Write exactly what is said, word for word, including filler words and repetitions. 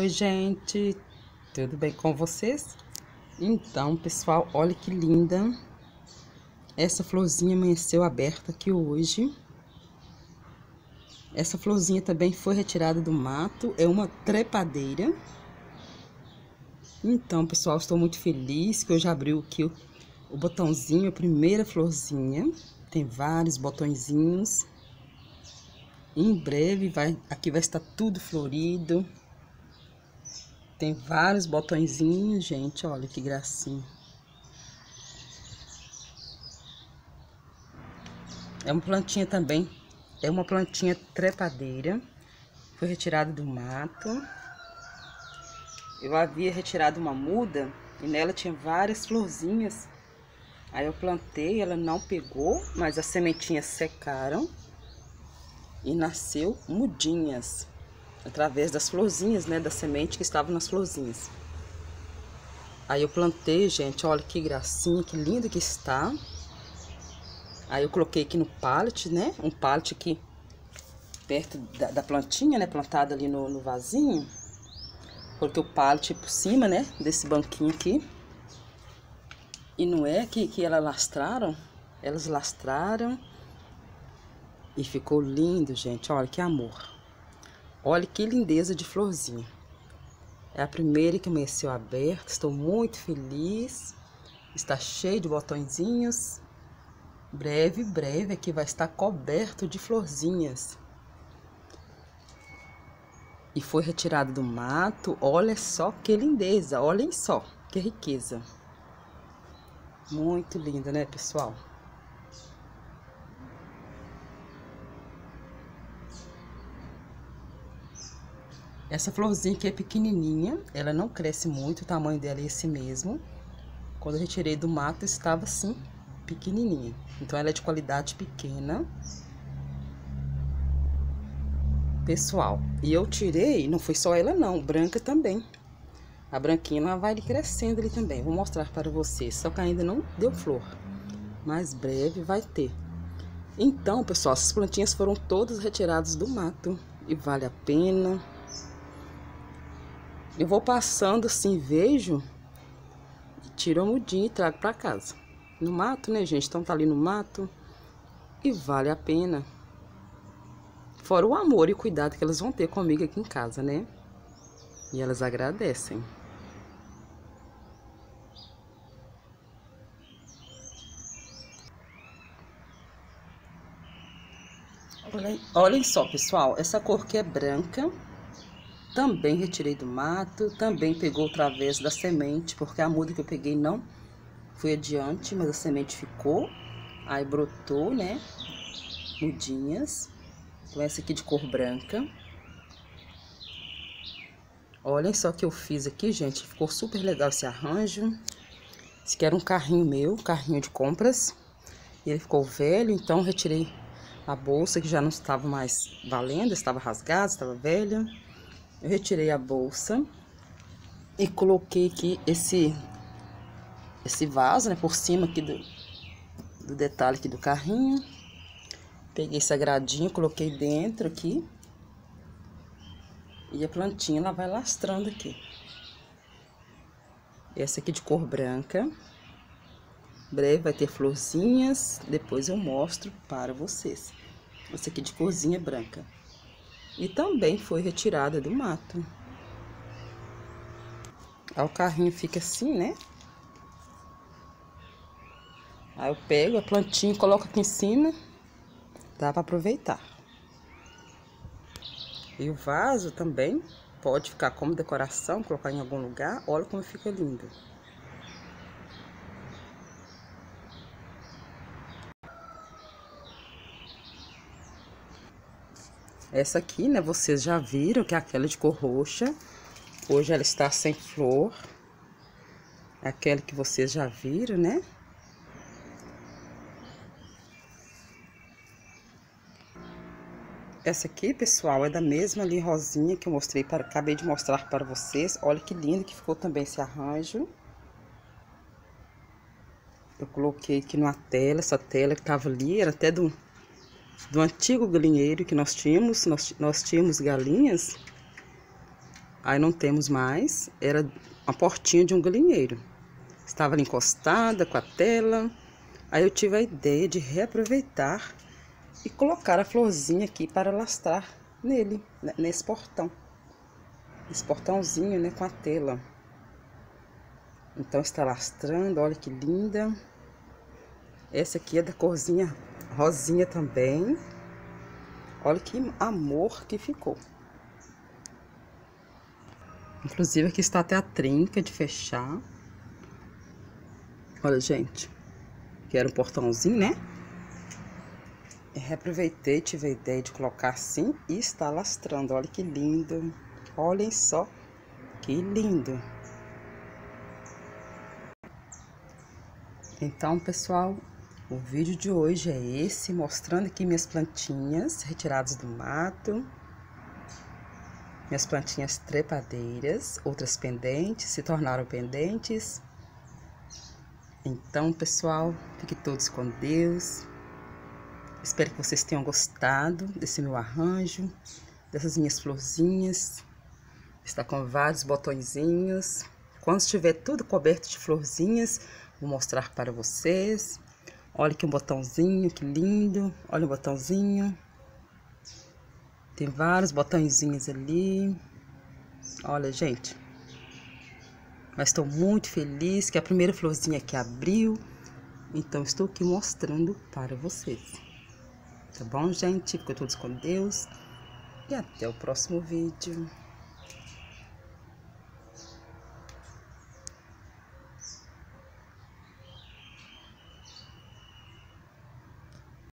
Oi, gente, tudo bem com vocês? Então, pessoal, olha que linda. Essa florzinha amanheceu aberta aqui hoje. Essa florzinha também foi retirada do mato, é uma trepadeira. Então, pessoal, estou muito feliz que hoje abriu aqui o, o botãozinho, a primeira florzinha. Tem vários botõezinhos. Em breve, vai, aqui vai estar tudo florido. Tem vários botõezinhos, gente, olha que gracinha. É uma plantinha também, é uma plantinha trepadeira. Foi retirada do mato. Eu havia retirado uma muda e nela tinha várias florzinhas. Aí eu plantei, ela não pegou, mas as sementinhas secaram e nasceu mudinhas. Através das florzinhas, né, da semente que estavam nas florzinhas. Aí eu plantei, gente, olha que gracinha, que lindo que está. Aí eu coloquei aqui no pallet, né, um pallet aqui perto da, da plantinha, né, plantada ali no, no vasinho. Coloquei o pallet por cima, né, desse banquinho aqui. E não é que, que elas lastraram, elas lastraram. E ficou lindo, gente, olha que amor. Olha que lindeza de florzinha. É a primeira que amanheceu aberta. Estou muito feliz. Está cheio de botõezinhos. Breve, breve aqui vai estar coberto de florzinhas. E foi retirado do mato. Olha só que lindeza. Olhem só que riqueza. Muito linda, né, pessoal? Essa florzinha aqui é pequenininha, ela não cresce muito, o tamanho dela é esse mesmo. Quando eu retirei do mato, estava assim, pequenininha. Então, ela é de qualidade pequena. Pessoal, e eu tirei, não foi só ela não, branca também. A branquinha ela vai ali crescendo ali também, vou mostrar para vocês. Só que ainda não deu flor, mas breve vai ter. Então, pessoal, essas plantinhas foram todas retiradas do mato e vale a pena. Eu vou passando assim, vejo, tiro a mudinha e trago pra casa. No mato, né, gente? Então tá ali no mato e vale a pena. Fora o amor e o cuidado que elas vão ter comigo aqui em casa, né? E elas agradecem. Olhem, olhem só, pessoal, essa cor que é branca. Também retirei do mato, também pegou através da semente, porque a muda que eu peguei não foi adiante, mas a semente ficou. Aí brotou, né, mudinhas. Então essa aqui de cor branca. Olhem só o que eu fiz aqui, gente, ficou super legal esse arranjo. Esse aqui era um carrinho meu, um carrinho de compras. E ele ficou velho, então retirei a bolsa que já não estava mais valendo, estava rasgada, estava velha. Eu retirei a bolsa e coloquei aqui esse, esse vaso, né, por cima aqui do, do detalhe aqui do carrinho. Peguei esse agradinho, coloquei dentro aqui. E a plantinha, ela vai lastrando aqui. Essa aqui de cor branca. Breve vai ter florzinhas, depois eu mostro para vocês. Essa aqui de corzinha branca. E também foi retirada do mato. Aí o carrinho fica assim, né? Aí eu pego a plantinha e coloco aqui em cima. Dá para aproveitar. E o vaso também pode ficar como decoração, colocar em algum lugar. Olha como fica lindo. Essa aqui, né, vocês já viram que é aquela de cor roxa. Hoje ela está sem flor. É aquela que vocês já viram, né? Essa aqui, pessoal, é da mesma ali rosinha que eu mostrei, para, acabei de mostrar para vocês. Olha que lindo que ficou também esse arranjo. Eu coloquei aqui numa tela, essa tela que tava ali, era até do... do antigo galinheiro que nós tínhamos, nós, nós tínhamos galinhas. Aí não temos mais, era uma portinha de um galinheiro. Estava ali encostada com a tela. Aí eu tive a ideia de reaproveitar e colocar a florzinha aqui para lastrar nele, nesse portão. Esse portãozinho, né, com a tela. Então está lastrando, olha que linda. Essa aqui é da corzinha rosinha também. Olha que amor que ficou. Inclusive aqui está até a trinca de fechar. Olha, gente. Que era um portãozinho, né? Eu reaproveitei, tive a ideia de colocar assim e está lastrando. Olha que lindo. Olhem só que lindo. Então, pessoal, o vídeo de hoje é esse, mostrando aqui minhas plantinhas retiradas do mato. Minhas plantinhas trepadeiras, outras pendentes, se tornaram pendentes. Então, pessoal, fiquem todos com Deus. Espero que vocês tenham gostado desse meu arranjo, dessas minhas florzinhas. Está com vários botõezinhos. Quando estiver tudo coberto de florzinhas, vou mostrar para vocês. Olha que um botãozinho, que lindo. Olha o botãozinho. Tem vários botõezinhos ali. Olha, gente. Mas estou muito feliz que a primeira florzinha aqui abriu. Então, estou aqui mostrando para vocês. Tá bom, gente? Fiquem todos com Deus. E até o próximo vídeo.